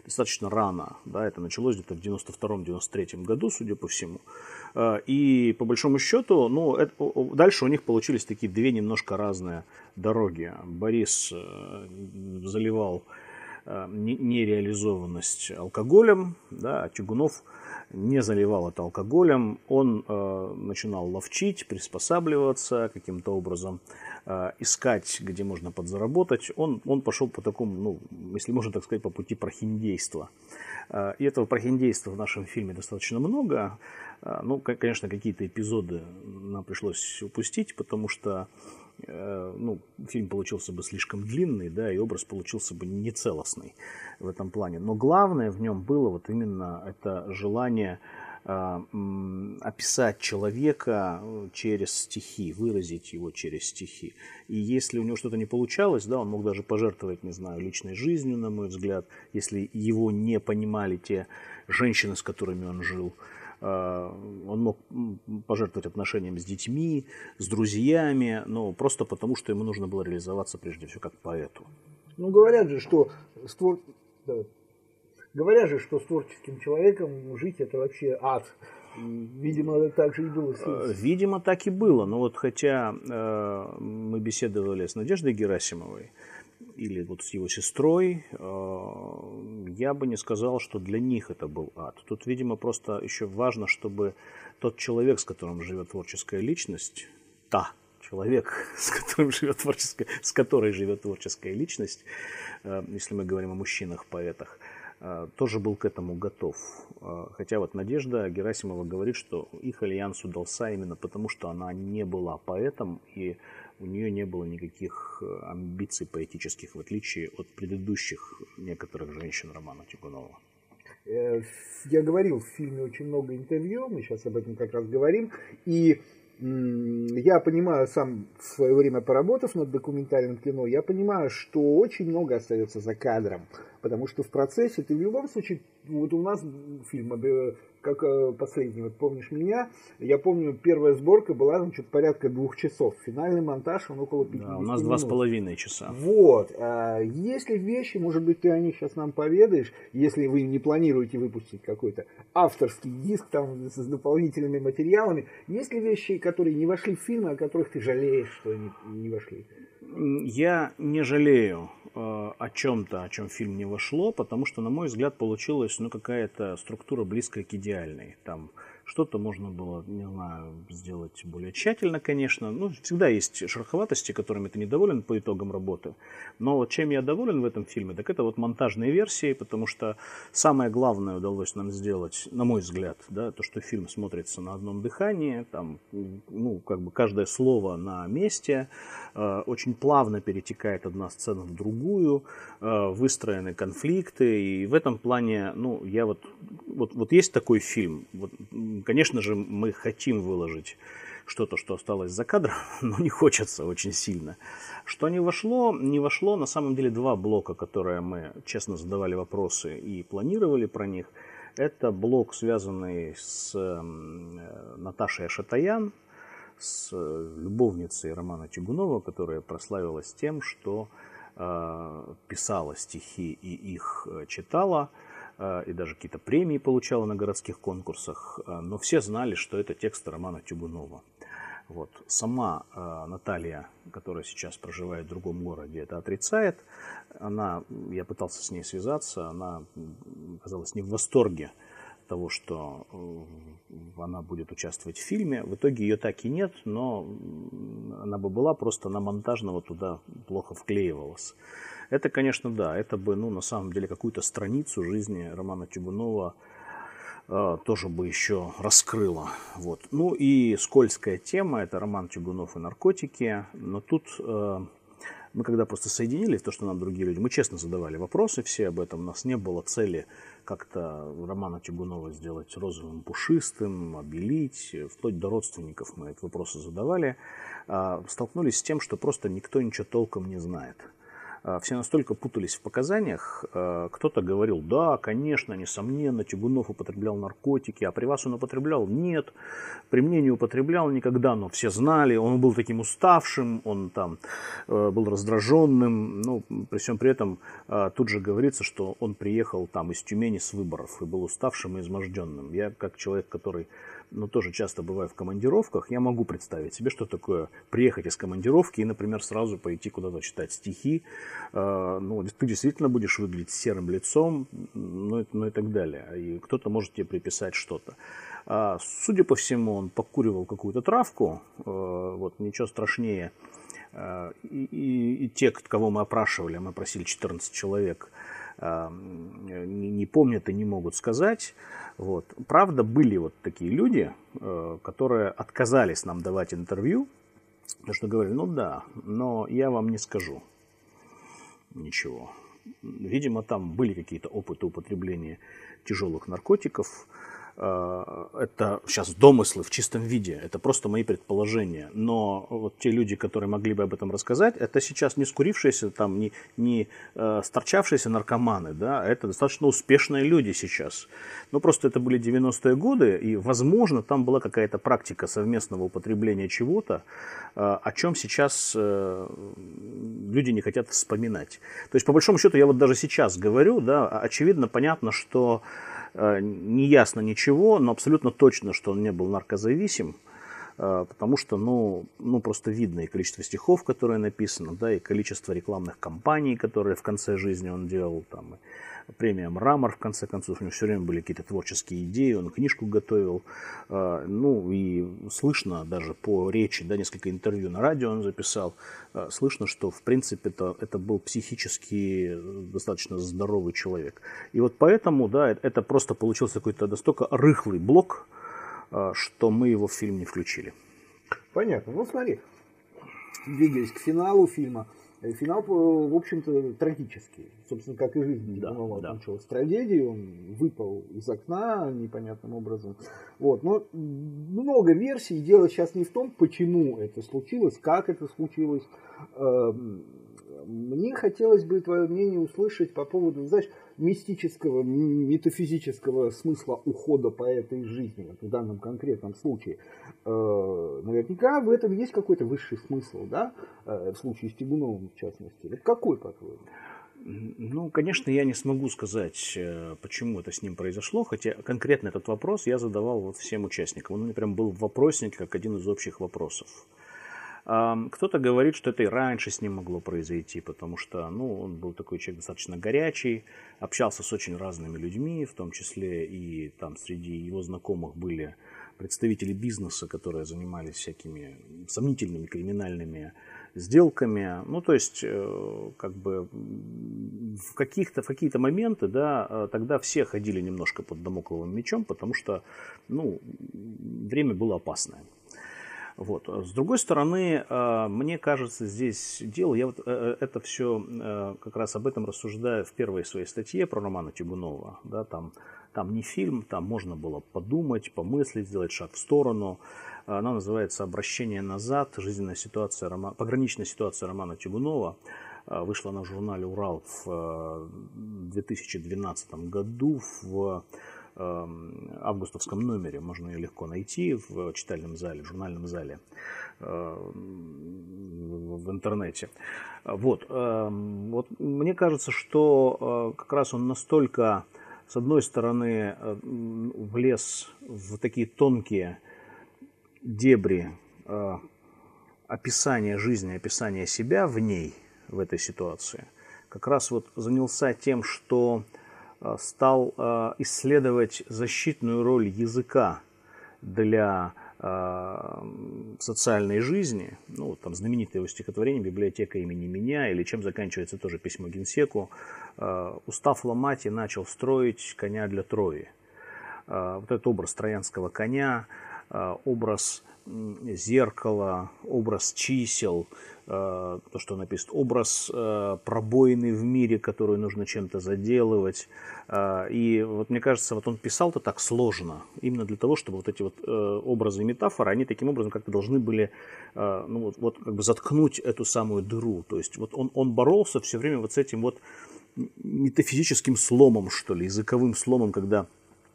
достаточно рано. Да, это началось где-то в девяносто втором — девяносто третьем году, судя по всему. И по большому счету, ну, это, дальше у них получились такие две немножко разные дороги. Борис заливал нереализованность алкоголем, да, а Тягунов не заливал это алкоголем, он э, начинал ловчить, приспосабливаться каким-то образом, э, искать, где можно подзаработать. Он, он пошел по такому, ну, если можно так сказать, по пути прохиндейства. Э, и этого прохиндейства в нашем фильме достаточно много. Э, ну, конечно, какие-то эпизоды нам пришлось упустить, потому что э, ну, фильм получился бы слишком длинный, да, и образ получился бы нецелостный в этом плане. Но главное в нем было вот именно это желание э, описать человека через стихи, выразить его через стихи. И если у него что-то не получалось, да, он мог даже пожертвовать, не знаю, личной жизнью, на мой взгляд, если его не понимали те женщины, с которыми он жил. Он мог пожертвовать отношениями с детьми, с друзьями, но просто потому, что ему нужно было реализоваться прежде всего как поэту. Ну, говорят же, что с твор... да. говорят же, что с творческим человеком жить это вообще ад. И, видимо, так же и было. Видимо, так и было. Но вот хотя э, мы беседовали с Надеждой Герасимовой, или вот с его сестрой, я бы не сказал, что для них это был ад. Тут, видимо, просто еще важно, чтобы тот человек, с которым живет творческая личность, та человек, с которым живет творческая, с которой живет творческая личность, если мы говорим о мужчинах-поэтах, тоже был к этому готов. Хотя вот Надежда Герасимова говорит, что их альянс удался именно потому, что она не была поэтом, и у нее не было никаких амбиций поэтических, в отличие от предыдущих некоторых женщин романа Тягунова. Я говорил в фильме очень много интервью, мы сейчас об этом как раз говорим, и я понимаю, сам в свое время поработав над документальным кино, я понимаю, что очень много остается за кадром, потому что в процессе ты в любом случае, вот у нас фильм, как последний, вот помнишь меня, я помню, первая сборка была, ну, что-то порядка двух часов, финальный монтаж, он около пятидесяти минут. Да, у нас два с половиной часа. Вот, а если вещи, может быть, ты о них сейчас нам поведаешь, если вы не планируете выпустить какой-то авторский диск там с дополнительными материалами, есть ли вещи, которые не вошли в фильм, о которых ты жалеешь, что они не вошли? Я не жалею э, о чем-то, о чем фильм не вошло, потому что, на мой взгляд, получилась ну, какая-то структура близкая к идеальной. Там что-то можно было, не знаю, сделать более тщательно, конечно. Ну, всегда есть шероховатости, которыми ты недоволен по итогам работы. Но вот чем я доволен в этом фильме, так это вот монтажные версии, потому что самое главное удалось нам сделать, на мой взгляд, да, то, что фильм смотрится на одном дыхании, там, ну, как бы каждое слово на месте, э, очень плавно перетекает одна сцена в другую, э, выстроены конфликты, и в этом плане, ну, я вот, вот, вот есть такой фильм, вот, конечно же, мы хотим выложить что-то, что осталось за кадром, но не хочется очень сильно. Что не вошло? Не вошло, на самом деле, два блока, которые мы честно задавали вопросы и планировали про них. Это блок, связанный с Наташей Ашатаян, с любовницей Романа Тягунова, которая прославилась тем, что э, писала стихи и их читала, и даже какие-то премии получала на городских конкурсах, но все знали, что это тексты Романа Тягунова. Вот. Сама э, Наталья, которая сейчас проживает в другом городе, это отрицает. Она, я пытался с ней связаться, она оказалась не в восторге того, что э, она будет участвовать в фильме. В итоге ее так и нет, но она бы была, просто она монтажного туда плохо вклеивалась. Это, конечно, да, это бы, ну, на самом деле, какую-то страницу жизни Романа Тягунова э, тоже бы еще раскрыло. Вот. Ну и скользкая тема, это Роман Тягунов и наркотики. Но тут э, мы когда просто соединили то, что нам другие люди, мы честно задавали вопросы все об этом. У нас не было цели как-то Романа Тягунова сделать розовым, пушистым, обелить. Вплоть до родственников мы эти вопросы задавали. Э, столкнулись с тем, что просто никто ничего толком не знает. все настолько путались в показаниях. Кто-то говорил, да, конечно, несомненно, Тягунов употреблял наркотики, а при вас он употреблял? Нет, при мне не употреблял никогда, но все знали, он был таким уставшим, он там был раздраженным, ну, при всем при этом тут же говорится, что он приехал там из Тюмени с выборов и был уставшим и изможденным. Я, как человек, который, ну, тоже часто бываю в командировках, я могу представить себе, что такое приехать из командировки и, например, сразу пойти куда-то читать стихи. Ну, ты действительно будешь выглядеть серым лицом, ну, и, ну и так далее. И кто-то может тебе приписать что-то. Судя по всему, он покуривал какую-то травку, вот, ничего страшнее. И, и, и те, кого мы опрашивали, мы просили четырнадцать человек, не, не помнят и не могут сказать. Вот. Правда, были вот такие люди, которые отказались нам давать интервью, потому что говорили, ну да, но я вам не скажу ничего. Видимо, там были какие-то опыты употребления тяжелых наркотиков. Это сейчас домыслы в чистом виде, это просто мои предположения. Но вот те люди, которые могли бы об этом рассказать, это сейчас не скурившиеся, там, не, не э, сторчавшиеся наркоманы, да, это достаточно успешные люди сейчас. Но просто это были девяностые годы, и, возможно, там была какая-то практика совместного употребления чего-то, э, о чем сейчас э, люди не хотят вспоминать. То есть, по большому счету, я вот даже сейчас говорю, да, очевидно, понятно, что не ясно ничего, но абсолютно точно, что он не был наркозависим, потому что, ну, ну просто видно и количество стихов, которые написаны, да, и количество рекламных кампаний, которые в конце жизни он делал, там, и премия «Мрамор», в конце концов, у него все время были какие-то творческие идеи, он книжку готовил, ну, и слышно даже по речи, да, несколько интервью на радио он записал, слышно, что, в принципе, это, это был психически достаточно здоровый человек. И вот поэтому, да, это просто получился какой-то настолько рыхлый блок, что мы его в фильм не включили. Понятно. Ну, смотри, двигаясь к финалу фильма, финал, в общем-то, трагический. Собственно, как и жизнь Тягунова, да, началась с трагедии, он выпал из окна непонятным образом. Вот. Но много версий, дело сейчас не в том, почему это случилось, как это случилось. Мне хотелось бы твое мнение услышать по поводу, знаешь, мистического, метафизического смысла ухода поэта из жизни, в данном конкретном случае. Наверняка в этом есть какой-то высший смысл, да, в случае с Тягуновым, в частности. Вот какой, по-твоему? Ну, конечно, я не смогу сказать, почему это с ним произошло, хотя конкретно этот вопрос я задавал вот всем участникам. Он прям был в вопроснике, как один из общих вопросов. Кто-то говорит, что это и раньше с ним могло произойти, потому что, ну, он был такой человек достаточно горячий, общался с очень разными людьми, в том числе и там среди его знакомых были представители бизнеса, которые занимались всякими сомнительными криминальными сделками. Ну, то есть, как бы в, каких-то, в какие-то моменты, да, тогда все ходили немножко под дамокловым мечом, потому что, ну, время было опасное. Вот. С другой стороны, мне кажется, здесь дело, я вот это все как раз об этом рассуждаю в первой своей статье про романа Тягунова. Да, там, там не фильм, там можно было подумать, помыслить, сделать шаг в сторону. Она называется «Обращение назад. Жизненная ситуация, пограничная ситуация романа Тягунова». Вышла на журнале «Урал» в две тысячи двенадцатом году в августовском номере, можно ее легко найти в читальном зале, в журнальном зале, в интернете. Вот. Вот мне кажется, что как раз он настолько, с одной стороны, влез в такие тонкие дебри описания жизни, описания себя в ней, в этой ситуации, как раз вот занялся тем, что стал исследовать защитную роль языка для социальной жизни. Ну, там знаменитое его стихотворение «Библиотека имени меня», или чем заканчивается тоже письмо генсеку. «Устав ломать и начал строить коня для Трои». Вот этот образ троянского коня, образ зеркала, образ чисел, то, что написано, образ пробоины в мире, которую нужно чем-то заделывать. И вот мне кажется, вот он писал-то так сложно, именно для того, чтобы вот эти вот образы и метафоры, они таким образом как-то должны были ну, вот, вот как бы заткнуть эту самую дыру. То есть вот он, он боролся все время вот с этим вот метафизическим сломом, что ли, языковым сломом, когда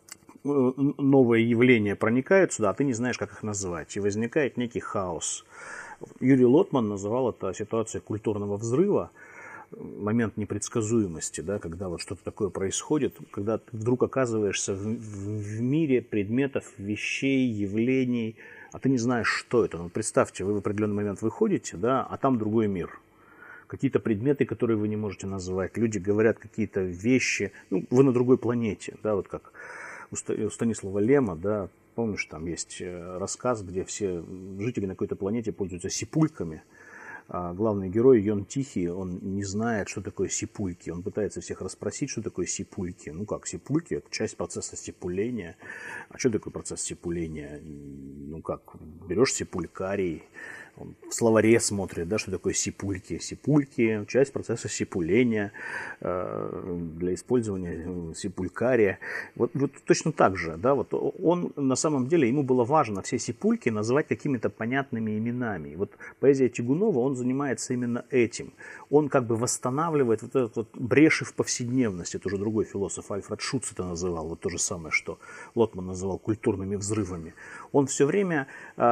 новые явления проникают сюда, а ты не знаешь, как их назвать, и возникает некий хаос. Юрий Лотман называл это ситуацией культурного взрыва, момент непредсказуемости, да, когда вот что-то такое происходит, когда ты вдруг оказываешься в, в, в мире предметов, вещей, явлений, а ты не знаешь, что это. Ну, представьте, вы в определенный момент выходите, да, а там другой мир. Какие-то предметы, которые вы не можете назвать. Люди говорят какие-то вещи. Ну, вы на другой планете, да, вот как у Станислава Лема, да, помнишь, там есть рассказ, где все жители на какой-то планете пользуются сипульками. А главный герой, Йон Тихий, он не знает, что такое сипульки. Он пытается всех расспросить, что такое сипульки. Ну как, сипульки – это часть процесса сипуления. А что такое процесс сипуления? Ну как, берешь сипулькарий, он в словаре смотрит, да, что такое сипульки. Сипульки – часть процесса сипуления э, для использования сипулькария. Вот, вот точно так же, да, вот он на самом деле, ему было важно все сипульки называть какими-то понятными именами. Вот поэзия Тягунова, он занимается именно этим. Он как бы восстанавливает вот этот вот бреши в повседневности. Это уже другой философ, Альфред Шуц это называл, вот то же самое, что Лотман называл культурными взрывами. Он все время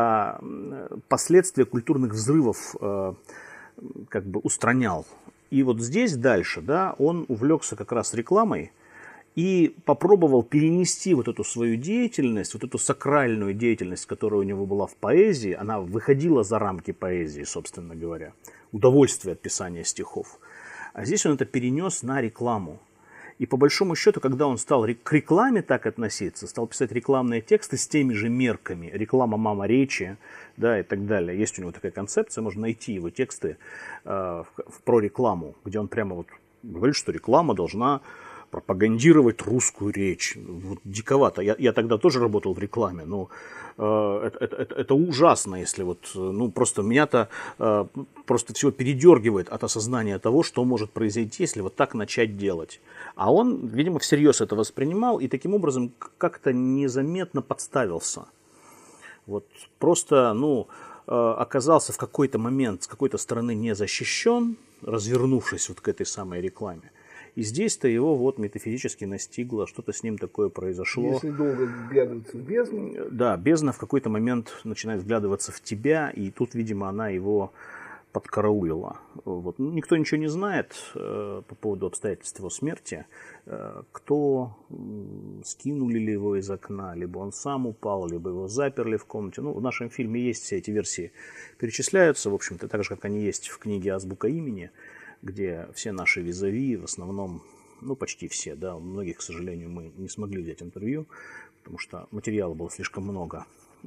э, последствия культурных взрывов э, как бы устранял. И вот здесь дальше, да, он увлекся как раз рекламой и попробовал перенести вот эту свою деятельность, вот эту сакральную деятельность, которая у него была в поэзии, она выходила за рамки поэзии, собственно говоря, удовольствие от писания стихов. А здесь он это перенес на рекламу. И по большому счету, когда он стал к рекламе так относиться, стал писать рекламные тексты с теми же мерками, реклама мама речи, да, и так далее. Есть у него такая концепция, можно найти его тексты э, в, в, про рекламу, где он прямо вот говорит, что реклама должна пропагандировать русскую речь. Вот диковато. Я, я тогда тоже работал в рекламе, но э, это, это, это, это ужасно, если вот, ну, просто меня-то э, просто всего передергивает от осознания того, что может произойти, если вот так начать делать. А он, видимо, всерьез это воспринимал и таким образом как-то незаметно подставился. Вот просто, ну, э, оказался в какой-то момент с какой-то стороны не защищен, развернувшись вот к этой самой рекламе. И здесь-то его вот метафизически настигло, что-то с ним такое произошло. Если долго вглядываться в бездну. Да, бездна в какой-то момент начинает вглядываться в тебя, и тут, видимо, она его подкараулила. Вот. Никто ничего не знает э, по поводу обстоятельств его смерти, э, кто э, скинули ли его из окна, либо он сам упал, либо его заперли в комнате. Ну, в нашем фильме есть все эти версии, перечисляются, в общем-то, так же, как они есть в книге «Азбука имени», где все наши визави, в основном, ну, почти все, да, у многих, к сожалению, мы не смогли взять интервью, потому что материала было слишком много.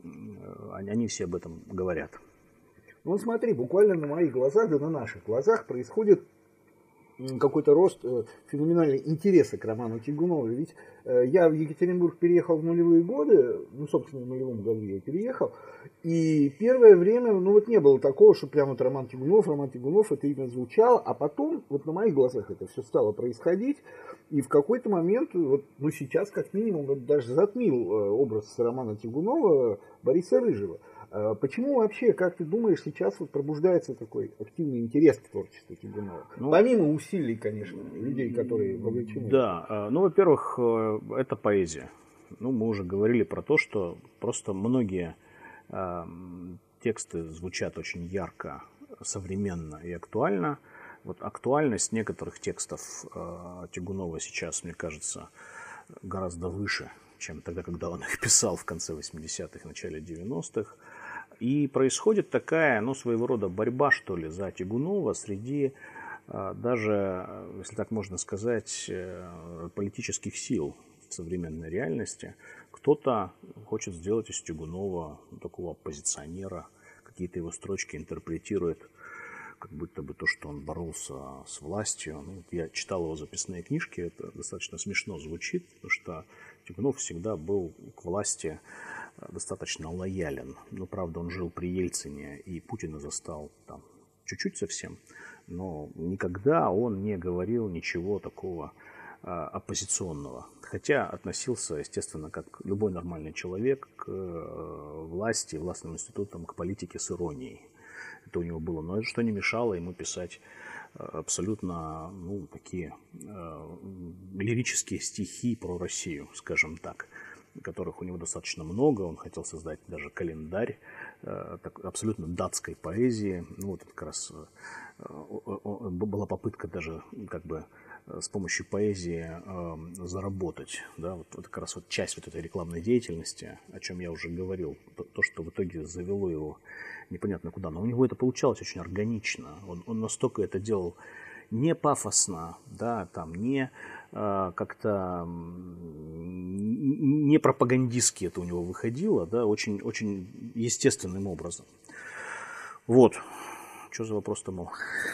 Они все об этом говорят. Ну, смотри, буквально на моих глазах, да на наших глазах происходит какой-то рост э, феноменального интереса к роману Тягунова. Ведь э, я в Екатеринбург переехал в нулевые годы, ну, собственно, в нулевом году я переехал, и первое время, ну, вот не было такого, что прямо вот роман Тягунов, роман Тягунов, это имя звучало, а потом, вот на моих глазах это все стало происходить, и в какой-то момент, вот, ну, сейчас, как минимум, вот, даже затмил э, образ романа Тягунова Бориса Рыжего. Почему вообще, как ты думаешь, сейчас вот пробуждается такой активный интерес к творчеству Тягунова? Ну, помимо усилий, конечно, людей, которые вовлечены. Да, ну, во-первых, это поэзия. Ну, мы уже говорили про то, что просто многие э, тексты звучат очень ярко, современно и актуально. Вот актуальность некоторых текстов э, Тягунова сейчас, мне кажется, гораздо выше, чем тогда, когда он их писал в конце восьмидесятых, начале девяностых. И происходит такая, ну, своего рода борьба, что ли, за Тягунова среди э, даже, если так можно сказать, э, политических сил в современной реальности. Кто-то хочет сделать из Тягунова ну, такого оппозиционера, какие-то его строчки интерпретирует, как будто бы то, что он боролся с властью. Ну, я читал его записные книжки, это достаточно смешно звучит, потому что Тягунов всегда был к власти достаточно лоялен. Но, правда, он жил при Ельцине и Путина застал там чуть-чуть совсем. Но никогда он не говорил ничего такого а, оппозиционного. Хотя относился, естественно, как любой нормальный человек к э, власти, властным институтам, к политике с иронией. Это у него было. Но это что не мешало ему писать абсолютно, ну, такие э, лирические стихи про Россию, скажем так, которых у него достаточно много. Он хотел создать даже календарь э, так, абсолютно датской поэзии. Ну, вот как раз э, э, была попытка даже как бы с помощью поэзии э, заработать. Да? Вот, вот как раз вот часть вот этой рекламной деятельности, о чем я уже говорил, то, то, что в итоге завело его непонятно куда. Но у него это получалось очень органично. Он, он настолько это делал не пафосно, да, там, не э, как-то не пропагандистски это у него выходило, да, очень, очень естественным образом. Вот. Что за вопрос-то, мол?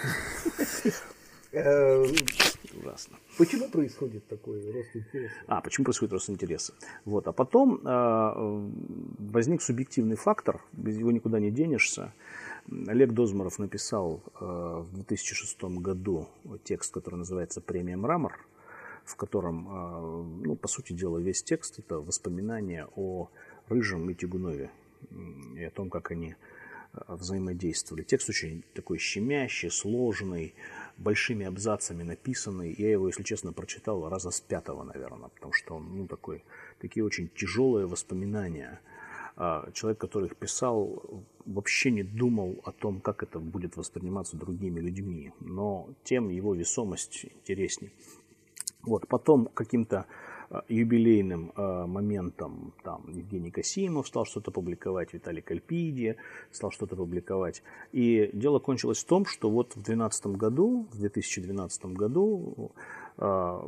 Ужасно. Почему происходит такой рост интереса? А, почему происходит рост интереса? Вот. А потом э, возник субъективный фактор, без него никуда не денешься. Олег Дозморов написал э, в две тысячи шестом году текст, который называется «Премия Мрамор», в котором, э, ну, по сути дела, весь текст – это воспоминания о Рыжем и Тягунове и о том, как они взаимодействовали. Текст очень такой щемящий, сложный, большими абзацами написанный. Я его, если честно, прочитал раза с пятого, наверное, потому что он, ну, такой, такие очень тяжелые воспоминания. Человек, который их писал, вообще не думал о том, как это будет восприниматься другими людьми, но тем его весомость интересней. Вот, потом каким-то юбилейным э, моментом там Евгений Касимов стал что-то публиковать, Виталий Кальпиди стал что-то публиковать. И дело кончилось в том, что вот в двенадцатом году, в две тысячи двенадцатом году э,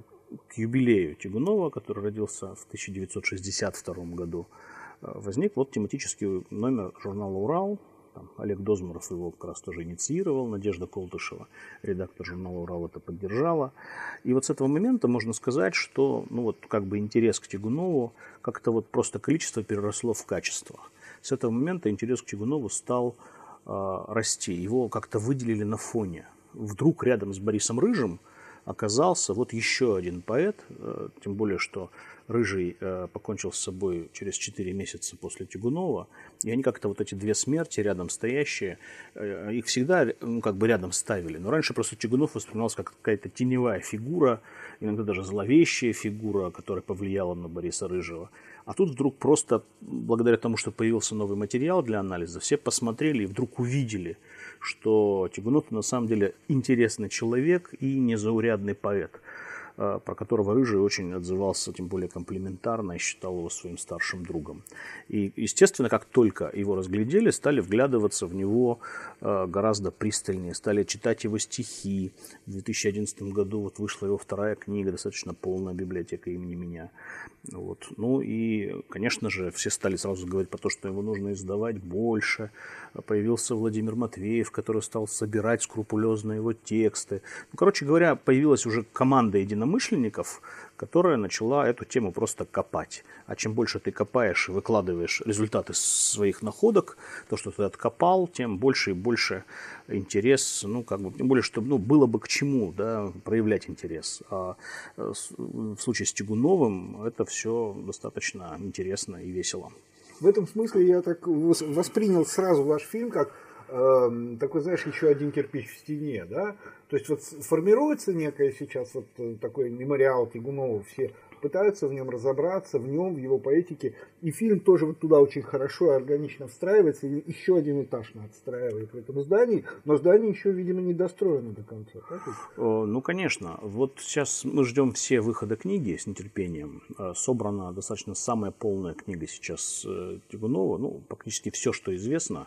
к юбилею Тягунова, который родился в тысяча девятьсот шестьдесят втором году, э, возник вот тематический номер журнала «Урал». Там Олег Дозморов его как раз тоже инициировал, Надежда Колтышева, редактор журнала «Урал», это поддержала. И вот с этого момента можно сказать, что, ну, вот как бы интерес к Тягунову как-то вот просто количество переросло в качество. С этого момента интерес к Тягунову стал э, расти. Его как-то выделили на фоне. Вдруг рядом с Борисом Рыжим оказался вот еще один поэт, э, тем более, что Рыжий э, покончил с собой через четыре месяца после Тягунова, и они как-то вот эти две смерти рядом стоящие, э, их всегда, ну, как бы рядом ставили. Но раньше просто Тягунов воспринимался как какая-то теневая фигура, иногда даже зловещая фигура, которая повлияла на Бориса Рыжего. А тут вдруг просто, благодаря тому, что появился новый материал для анализа, все посмотрели и вдруг увидели, что Тягунов на самом деле интересный человек и незаурядный поэт, про которого Рыжий очень отзывался, тем более комплиментарно, и считал его своим старшим другом. И, естественно, как только его разглядели, стали вглядываться в него гораздо пристальнее, стали читать его стихи. В две тысячи одиннадцатом году вот вышла его вторая книга, достаточно полная библиотека имени меня. Вот. Ну и, конечно же, все стали сразу говорить про то, что его нужно издавать больше. Появился Владимир Матвеев, который стал собирать скрупулезно его тексты. Ну, короче говоря, появилась уже команда единомышленников, которая начала эту тему просто копать. А чем больше ты копаешь и выкладываешь результаты своих находок, то, что ты откопал, тем больше и больше интерес, ну, как бы, тем более, что, ну, было бы к чему, да, проявлять интерес. А в случае с Тягуновым это все достаточно интересно и весело. В этом смысле я так воспринял сразу ваш фильм как э, такой, знаешь, еще один кирпич в стене, да? То есть вот формируется некое сейчас вот такой мемориал Тягунова, все пытаются в нем разобраться, в нем, в его поэтике, и фильм тоже вот туда очень хорошо и органично встраивается, и еще один этаж отстраивает в этом здании, но здание еще, видимо, не достроено до конца. Так? Ну, конечно. Вот сейчас мы ждем все выхода книги с нетерпением. Собрана достаточно самая полная книга сейчас Тягунова, ну, практически все, что известно,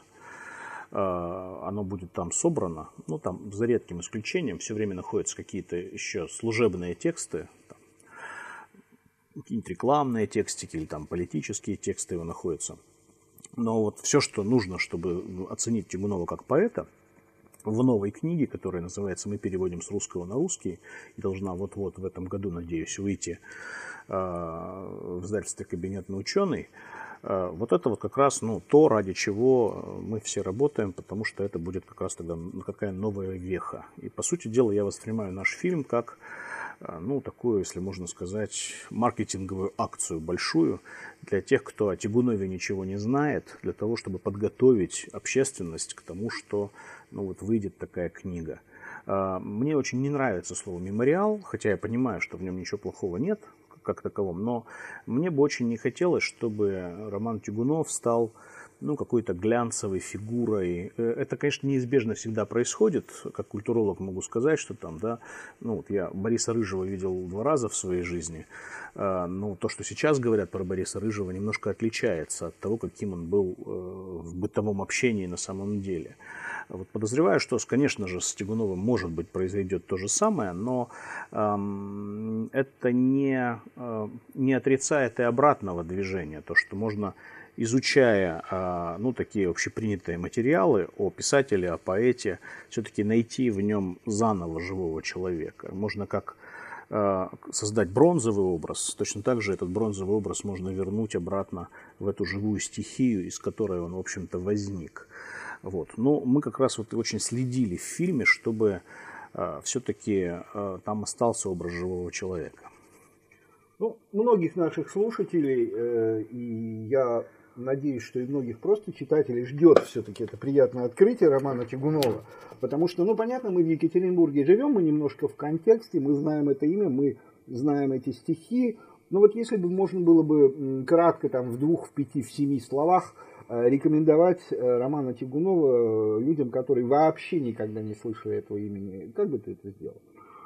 оно будет там собрано, ну, там, за редким исключением, все время находятся какие-то еще служебные тексты, там, какие-нибудь рекламные текстики или там политические тексты его находятся. Но вот все, что нужно, чтобы оценить Тягунова как поэта, в новой книге, которая называется «Мы переводим с русского на русский», и должна вот-вот в этом году, надеюсь, выйти э, в издательстве «Кабинетный ученый», Вот это вот как раз ну, то, ради чего мы все работаем, потому что это будет как раз тогда какая новая веха. И, по сути дела, я воспринимаю наш фильм как, ну, такую, если можно сказать, маркетинговую акцию большую для тех, кто о Тягунове ничего не знает, для того, чтобы подготовить общественность к тому, что ну, вот выйдет такая книга. Мне очень не нравится слово «мемориал», хотя я понимаю, что в нем ничего плохого нет, как таковом, но мне бы очень не хотелось, чтобы Роман Тягунов стал ну, какой-то глянцевой фигурой. Это, конечно, неизбежно всегда происходит. Как культуролог могу сказать, что там, да, ну, вот я Бориса Рыжего видел два раза в своей жизни, но то, что сейчас говорят про Бориса Рыжего, немножко отличается от того, каким он был в бытовом общении на самом деле. Вот подозреваю, что, конечно же, с Тягуновым, может быть, произойдет то же самое, но эм, это не, э, не отрицает и обратного движения. То, что можно, изучая э, ну, такие общепринятые материалы о писателе, о поэте, все-таки найти в нем заново живого человека. Можно как э, создать бронзовый образ, точно так же этот бронзовый образ можно вернуть обратно в эту живую стихию, из которой он, в общем-то, возник. Вот. Но мы как раз вот очень следили в фильме, чтобы э, все-таки э, там остался образ живого человека. Ну, многих наших слушателей, э, и я надеюсь, что и многих просто читателей ждет все-таки это приятное открытие романа Тягунова. Потому что, ну, понятно, мы в Екатеринбурге живем, мы немножко в контексте, мы знаем это имя, мы знаем эти стихи. Но вот если бы можно было бы кратко, там, в двух, в пяти, в семи словах рекомендовать романа Тягунова людям, которые вообще никогда не слышали этого имени, как бы ты это сделал?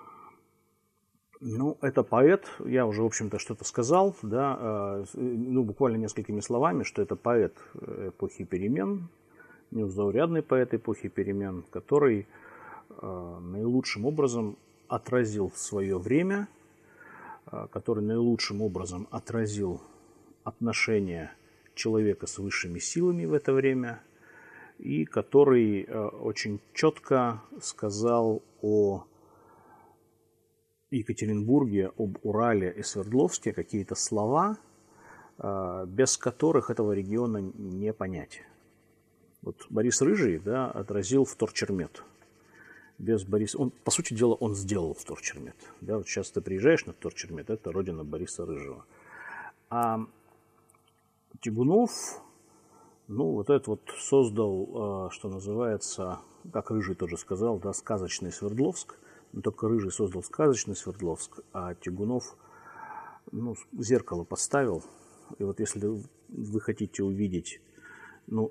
Ну, это поэт, я уже, в общем-то, что-то сказал, да, ну, буквально несколькими словами, что это поэт эпохи перемен, незаурядный поэт эпохи перемен, который наилучшим образом отразил свое время, который наилучшим образом отразил отношения человека с высшими силами в это время, и который очень четко сказал о Екатеринбурге, об Урале и Свердловске какие-то слова, без которых этого региона не понять. Вот Борис Рыжий, да, отразил вторчермет. Без Бориса, он, по сути дела, он сделал вторчермет. Да, вот сейчас ты приезжаешь на вторчермет, это родина Бориса Рыжего. А Тягунов, ну, вот этот вот создал, что называется, как Рыжий тоже сказал, да, сказочный Свердловск. Но только Рыжий создал сказочный Свердловск, а Тягунов, ну, зеркало поставил. И вот если вы хотите увидеть, ну,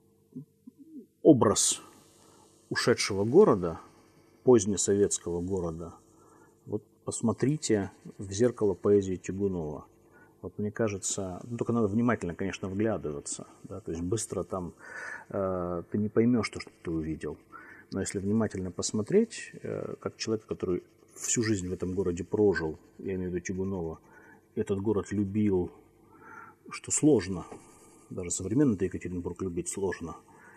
образ ушедшего города, позднесоветского города, вот посмотрите в зеркало поэзии Тягунова. Вот мне кажется, ну, только надо внимательно, конечно, вглядываться, да, то есть быстро там э, ты не поймешь то, что ты увидел. Но если внимательно посмотреть, э, как человек, который всю жизнь в этом городе прожил, я имею в виду Тягунова, этот город любил, что сложно, даже современный Екатеринбург любить сложно,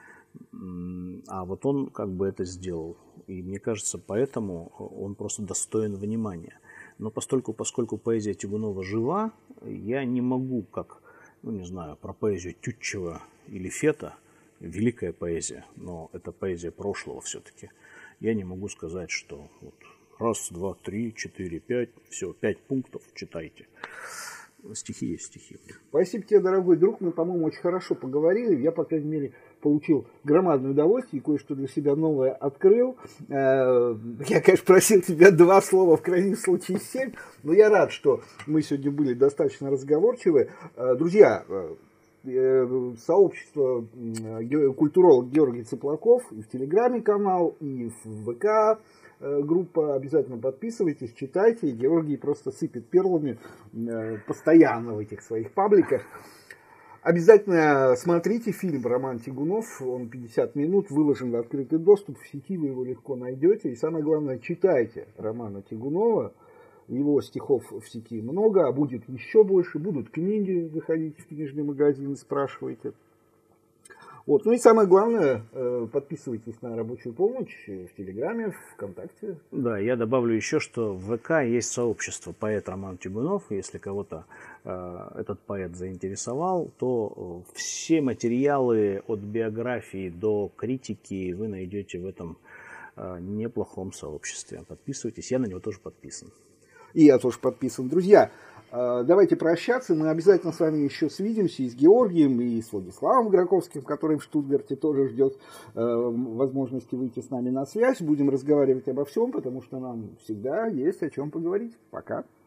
а вот он как бы это сделал. И мне кажется, поэтому он просто достоин внимания. Но постольку, поскольку поэзия Тягунова жива, я не могу, как, ну не знаю, про поэзию Тютчева или Фета, великая поэзия, но это поэзия прошлого все-таки, я не могу сказать, что вот раз, два, три, четыре, пять, все, пять пунктов, читайте. Стихи есть стихи. Спасибо тебе, дорогой друг. Мы, по-моему, очень хорошо поговорили. Я, по крайней мере, получил громадное удовольствие и кое-что для себя новое открыл. Я, конечно, просил тебя два слова, в крайнем случае семь, но я рад, что мы сегодня были достаточно разговорчивы. Друзья, сообщество культуролог Георгий Цыплаков и в Телеграме канал, и в ВК группа. Обязательно подписывайтесь, читайте. Георгий просто сыпет перлами постоянно в этих своих пабликах. Обязательно смотрите фильм «Роман Тягунов». Он пятьдесят минут, выложен в открытый доступ. В сети вы его легко найдете. И самое главное, читайте Романа Тягунова. Его стихов в сети много, а будет еще больше. Будут книги, заходите в книжный магазин, спрашивайте. Вот. Ну и самое главное, подписывайтесь на рабочую помощь в Телеграме, ВКонтакте. Да, я добавлю еще, что в ВК есть сообщество поэт Роман Тягунов. Если кого-то э, этот поэт заинтересовал, то все материалы от биографии до критики вы найдете в этом э, неплохом сообществе. Подписывайтесь, я на него тоже подписан. И я тоже подписан. Друзья, давайте прощаться. Мы обязательно с вами еще свидимся и с Георгием, и с Владиславом Граковским, который в Штутгарте тоже ждет возможности выйти с нами на связь. Будем разговаривать обо всем, потому что нам всегда есть о чем поговорить. Пока.